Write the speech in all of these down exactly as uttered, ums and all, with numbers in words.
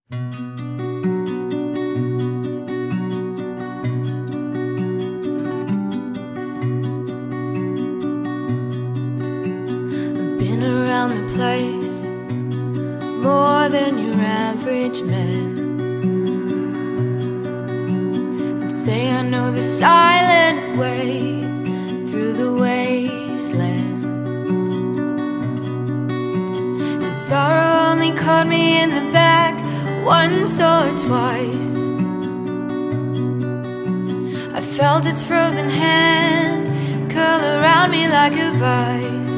Been around the place more than your average man, and say I know the silent way through the wasteland. And sorrow only caught me in the back once or twice. I felt its frozen hand curl around me like a vice.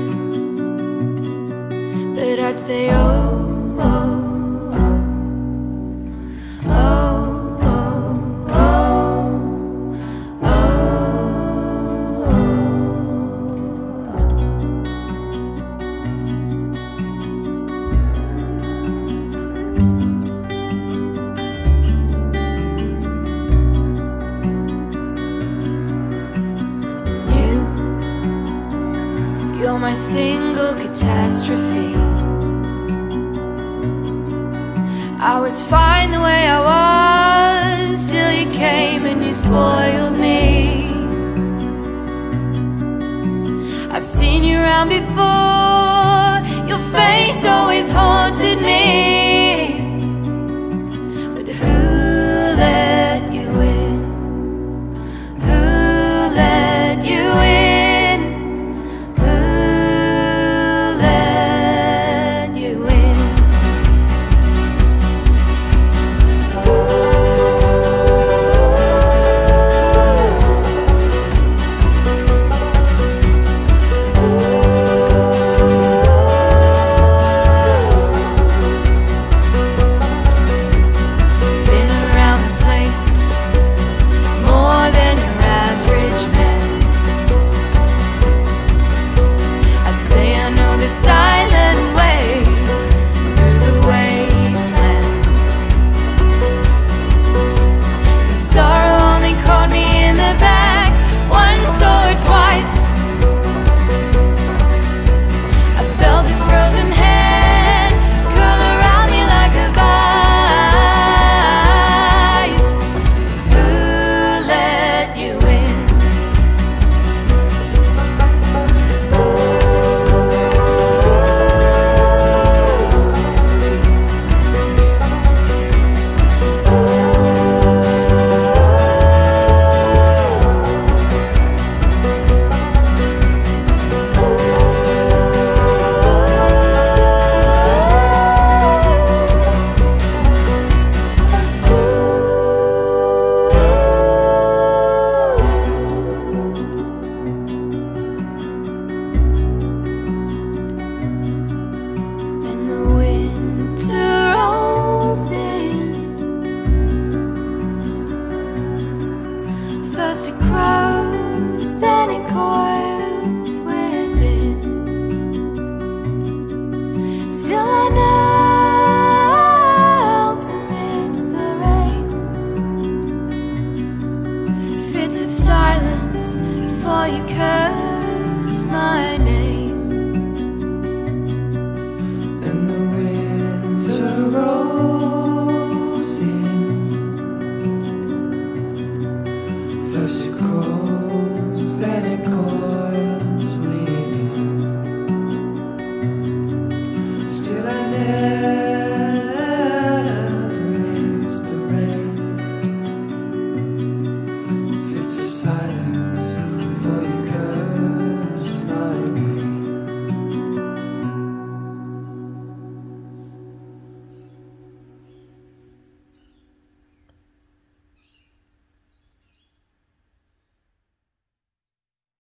But I'd say, oh, oh, oh, oh, oh, oh, oh, And you, you're my single catastrophe. I was fine the way I was till you came and you spoiled me. I've seen you around before, your face always haunted me.